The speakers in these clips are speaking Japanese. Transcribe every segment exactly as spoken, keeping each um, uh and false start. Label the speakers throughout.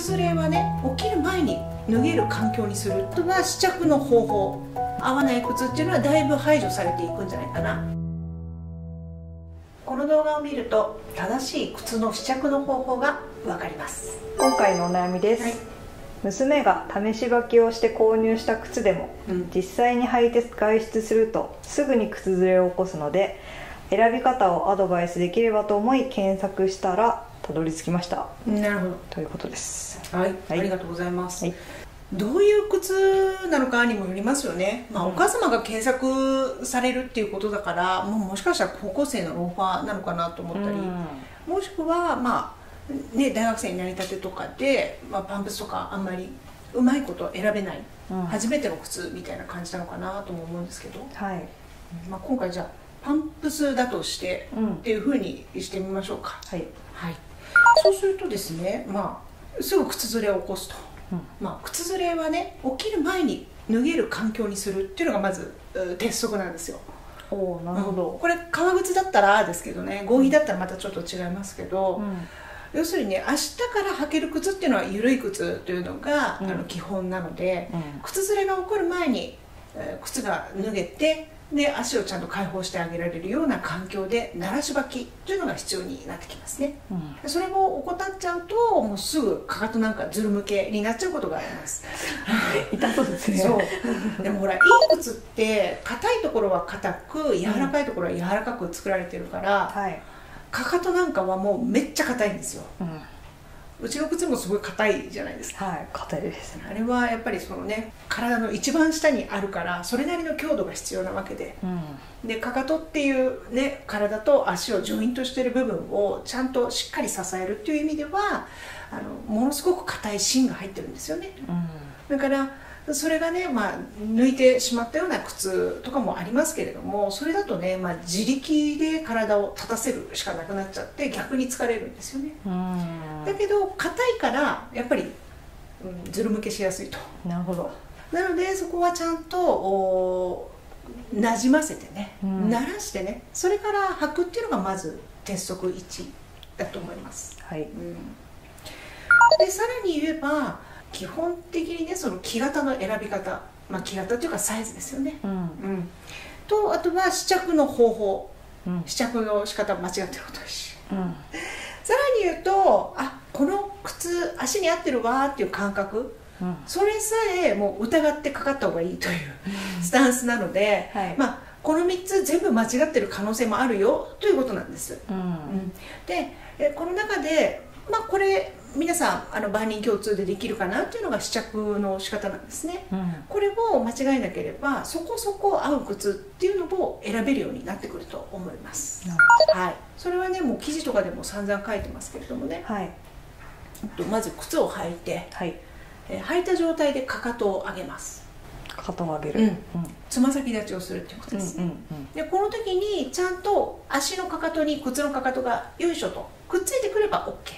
Speaker 1: ずれはね、起きる前に脱げる環境にするとは試着の方法、合わない靴っていうのはだいぶ排除されていくんじゃないかな。この動画を見ると正しい靴の試着の方法がわかります。
Speaker 2: 今回のお悩みです、はい、娘が試し履きをして購入した靴でも、うん、実際に履いて外出するとすぐに靴ずれを起こすので、選び方をアドバイスできればと思い検索したらたどり着きました。
Speaker 1: なるほど、
Speaker 2: ということです。
Speaker 1: はい、はい、ありがとうございます、はい。どういう靴なのかにもよりますよね。まあ、お母様が検索されるっていうことだから、もうもしかしたら高校生のローファーなのかなと思ったり、うん、もしくは、まあね、大学生になりたてとかで、まあ、パンプスとかあんまりうまいこと選べない、うん、初めての靴みたいな感じなのかなとも思うんですけど、はい、まあ、今回じゃあパンプスだとしてっていうふうにしてみましょうか。はい、はい、そうするとですね、まあ、すぐ靴ずれを起こすと。うん、まあ、靴ずれはね、起きる前に脱げる環境にするっていうのがまず鉄則なんですよ。
Speaker 2: おー、なるほど、
Speaker 1: うん、これ革靴だったらですけどね、合皮だったらまたちょっと違いますけど、うん、要するにね、明日から履ける靴っていうのは緩い靴というのが、うん、あの基本なので、うん、靴ずれが起こる前に、えー、靴が脱げて、で足をちゃんと解放してあげられるような環境で慣らし履きというのが必要になってきますね、うん、それも怠っちゃうともうすぐかかとなんかずるむけになっちゃうことがあります
Speaker 2: 痛そうですね。
Speaker 1: そうでもほら、いい靴って硬いところは硬く柔らかいところは柔らかく作られてるから、うん、はい、かかとなんかはもうめっちゃ硬いんですよ、うん、うちの靴もすごい硬いじゃないですか。
Speaker 2: はい、硬いですね。
Speaker 1: あれはやっぱりそのね、体の一番下にあるからそれなりの強度が必要なわけで、うん、でかかとっていうね、体と足をジョイントしている部分をちゃんとしっかり支えるっていう意味では、あのものすごく硬い芯が入ってるんですよね、うん、だからそれがね、まあ、抜いてしまったような靴とかもありますけれども、それだとね、まあ、自力で体を立たせるしかなくなっちゃって逆に疲れるんですよね。だけど硬いからやっぱり、うん、ずるむけしやすいと。
Speaker 2: なるほど。
Speaker 1: なのでそこはちゃんとなじませてね、うん、慣らしてね、それから履くっていうのがまず鉄則いちだと思います。はい、うん、でさらに言えば基本的にね、その木型の選び方、まあ、木型というかサイズですよね、うんうん、とあとは試着の方法、うん、試着の仕方間違ってることだし、うん、さらに言うと、あ、この靴足に合ってるわっていう感覚、うん、それさえもう疑ってかかった方がいいというスタンスなので、はい、まあ、このみっつ全部間違ってる可能性もあるよということなんです、うんうん、でこの中で、まあ、これ皆さんあの万人共通でできるかなっていうのが試着の仕方なんですね、うん、これを間違えなければそこそこ合う靴っていうのを選べるようになってくると思います、はい、それはね、もう記事とかでも散々書いてますけれどもね、はい、まず靴を履いて、はい、えー、履いた状態でかかとを上げます。
Speaker 2: かかとを上げる、うん、
Speaker 1: つま先立ちをするっていうことです、うんうんうん、でこの時にちゃんと足のかかとに靴のかかとがよいしょとくっついてくれば OK。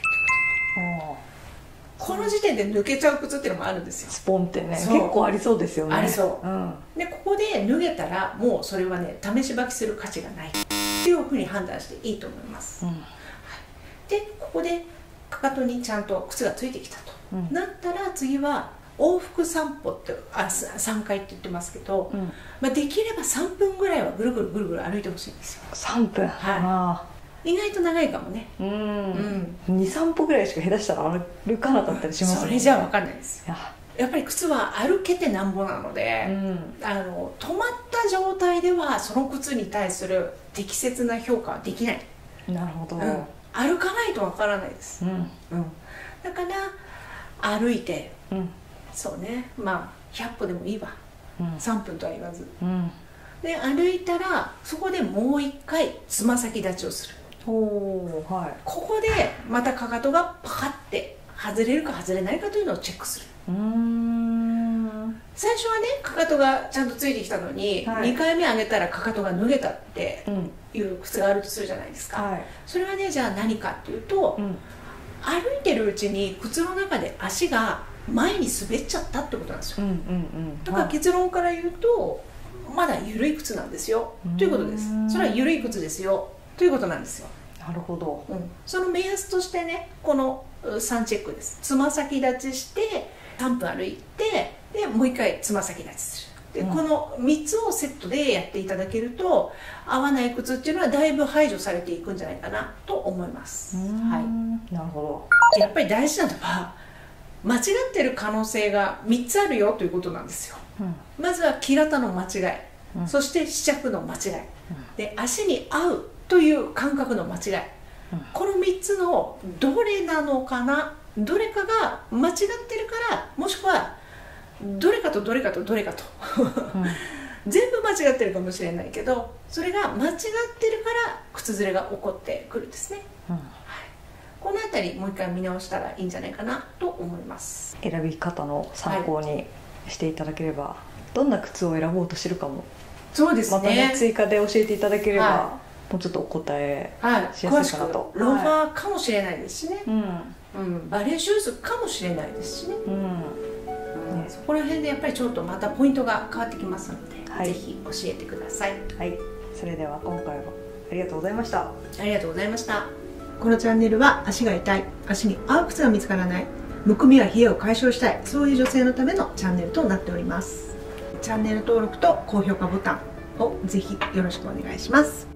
Speaker 1: この時点で抜けちゃう靴っていうのもあるんですよ。
Speaker 2: スポンってね、結構ありそうですよね。
Speaker 1: ありそう、うん、でここで脱げたらもうそれはね、試し履きする価値がないっていうふうに判断していいと思います、うん、はい、でここでかかとにちゃんと靴がついてきたと、うん、なったら次は往復散歩ってあさんかいって言ってますけど、うん、まあ、できればさんぷんぐらいはぐるぐるぐるぐる歩いてほしいんですよ。さんぷん、はい、意外と長いかもね。うん、
Speaker 2: うん、にさんぽぐらいしか下手したら歩かなかったりしますね。
Speaker 1: それじゃ分かんないです。やっぱり靴は歩けてなんぼなので、うん、あの止まった状態ではその靴に対する適切な評価はできない。
Speaker 2: なるほど、うん、
Speaker 1: 歩かないと分からないです、うんうん、だから歩いて、うん、そうね、まあひゃっぽでもいいわ、うん、さんぷんとは言わず、うん、で歩いたらそこでもう一回つま先立ちをする。お、はい、ここでまたかかとがパカッて外れるか外れないかというのをチェックする。うーん、最初はね、かかとがちゃんとついてきたのに、はい、にかいめ上げたらかかとが脱げたっていう靴があるとするじゃないですか、はい、それはね、じゃあ何かっていうと、うん、歩いてるうちに靴の中で足が前に滑っちゃったってことなんですよ、うんうんうん、だから結論から言うと、まだ緩い靴なんですよということです。それは緩い靴ですよということなんですよ。
Speaker 2: なるほど、
Speaker 1: うん、その目安としてね、このさんチェックです。つま先立ちしてさんぷん歩いて、でもういっかいつま先立ちする。で、うん、このみっつをセットでやっていただけると合わない靴っていうのはだいぶ排除されていくんじゃないかなと思います。はい、
Speaker 2: なるほ
Speaker 1: ど。やっぱり大事なのは間違ってる可能性がみっつあるよということなんですよ。うん、まずは木型の間違い、うん、そして試着の間違い、うん、で足に合うという感覚の間違い、うん、このみっつのどれなのかな、どれかが間違ってるから、もしくはどれかとどれかとどれかと、うん、全部間違ってるかもしれないけど、それが間違ってるから靴ずれが起こってくるんですね。うん、はい、この辺りもう一回見直したらいいんじゃないかなと思います。
Speaker 2: 選び方の参考にしていただければ、はい、どんな靴を選ぼうとしてるかも、そうですね、またね追加で教えていただければ、はい、もうちょっとお答えしやすいかなと。
Speaker 1: はい、ローファーかもしれないですしね、はい、うんうん、バレーシューズかもしれないですしね、うんね、そこら辺でやっぱりちょっとまたポイントが変わってきますので、はい、ぜひ教えてください。
Speaker 2: はい、それでは今回はありがとうございました。
Speaker 1: ありがとうございました。このチャンネルは足が痛い、足に合う靴が見つからない、むくみや冷えを解消したい、そういう女性のためのチャンネルとなっております。チャンネル登録と高評価ボタンをぜひよろしくお願いします。